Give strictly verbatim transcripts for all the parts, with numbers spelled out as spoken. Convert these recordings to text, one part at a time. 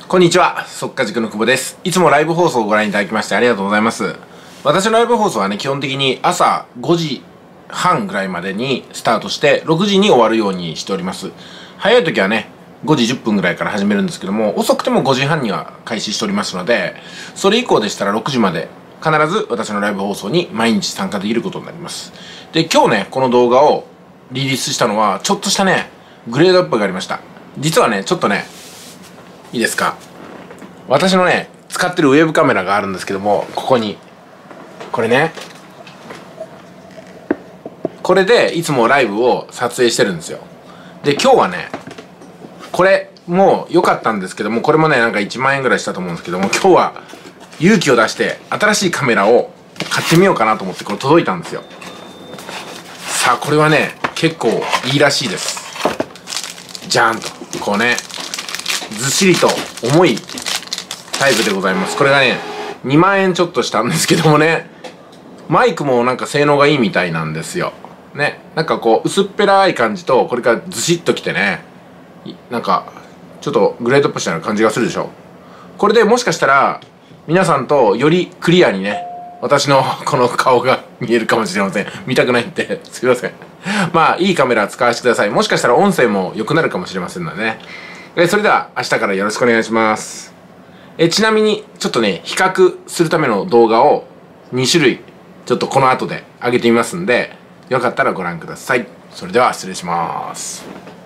こんにちは、速稼塾の久保です。いつもライブ放送をご覧いただきましてありがとうございます。私のライブ放送はね、基本的に朝ごじはんぐらいまでにスタートして、ろくじに終わるようにしております。早い時はね、ごじじゅっぷんぐらいから始めるんですけども、遅くてもごじはんには開始しておりますので、それ以降でしたらろくじまで必ず私のライブ放送に毎日参加できることになります。で、今日ね、この動画をリリースしたのは、ちょっとしたね、グレードアップがありました。実はね、ちょっとね、いいですか、私のね使ってるウェブカメラがあるんですけども、ここにこれね、これでいつもライブを撮影してるんですよ。で、今日はね、これも良かったんですけども、これもねなんかいちまんえんぐらいしたと思うんですけども、今日は勇気を出して新しいカメラを買ってみようかなと思って、これ届いたんですよ。さあ、これはね結構いいらしいです。じゃーんとこうね、ずっしりと重いタイプでございます。これがねにまんえんちょっとしたんですけどもね、マイクもなんか性能がいいみたいなんですよね。なんかこう薄っぺらい感じと、これからずしっときてね、なんかちょっとグレードアップしたような感じがするでしょ。これでもしかしたら皆さんとよりクリアにね、私のこの顔が見えるかもしれません。見たくないってすいません。まあいいカメラ使わせてください。もしかしたら音声も良くなるかもしれませんのでね。えそれでは明日からよろしくお願いします。えちなみにちょっとね、比較するための動画をにしゅるいちょっとこの後で上げてみますんで、よかったらご覧ください。それでは失礼します。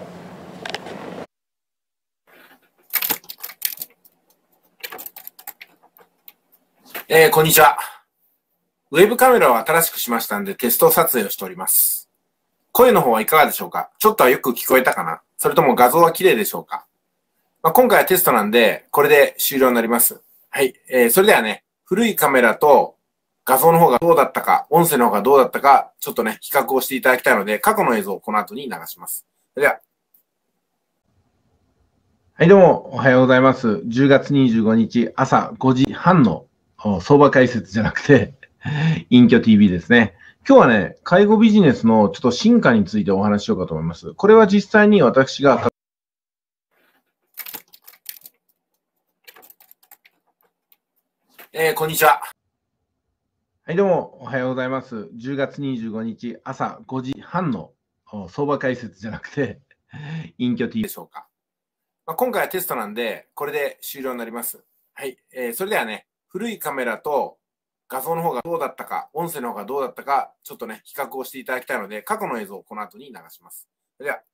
えー、こんにちは。ウェブカメラを新しくしましたんでテスト撮影をしております。声の方はいかがでしょうか？ちょっとはよく聞こえたかな？それとも画像は綺麗でしょうか？まあ、今回はテストなんで、これで終了になります。はい。えー、それではね、古いカメラと画像の方がどうだったか、音声の方がどうだったか、ちょっとね、比較をしていただきたいので、過去の映像をこの後に流します。それでは。はい、どうも、おはようございます。じゅうがつにじゅうごにち朝ごじはんの相場解説じゃなくて、隠居 ティーブイ ですね。今日はね、介護ビジネスのちょっと進化についてお話ししようかと思います。これは実際に私がえー、こんにちは。はい、どうも、おはようございます。じゅうがつにじゅうごにち朝ごじはんの相場解説じゃなくて、隠居 ティーブイ でしょうか。まあ、今回はテストなんで、これで終了になります。はい、えー、それではね、古いカメラと画像の方がどうだったか、音声の方がどうだったか、ちょっとね、比較をしていただきたいので、過去の映像をこの後に流します。それでは。